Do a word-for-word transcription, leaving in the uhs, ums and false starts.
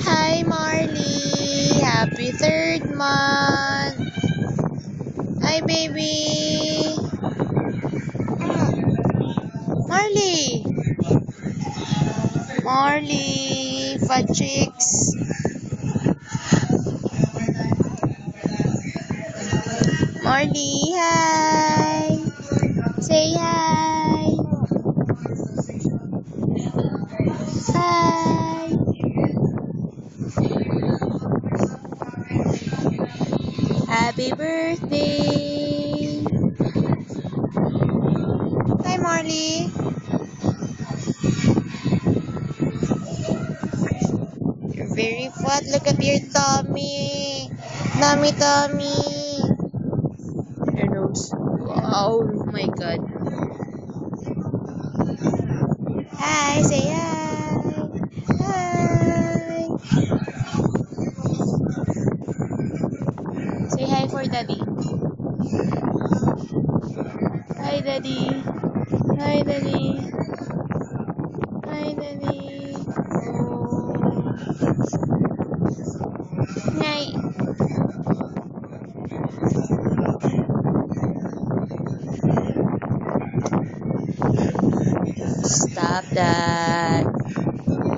Hi Marley! Happy third month! Hi baby! Marley! Marley! Fat chicks! Marley! Hi! Say hi! Hi! Happy birthday! Hi Marley! You're very fat. Look at your tummy! Tummy tummy! Your nose. Oh my god. Hi! Say hi! Hi! Say hi for daddy. Hi daddy. Hi daddy. Hi daddy. Oh. Hi. Stop that.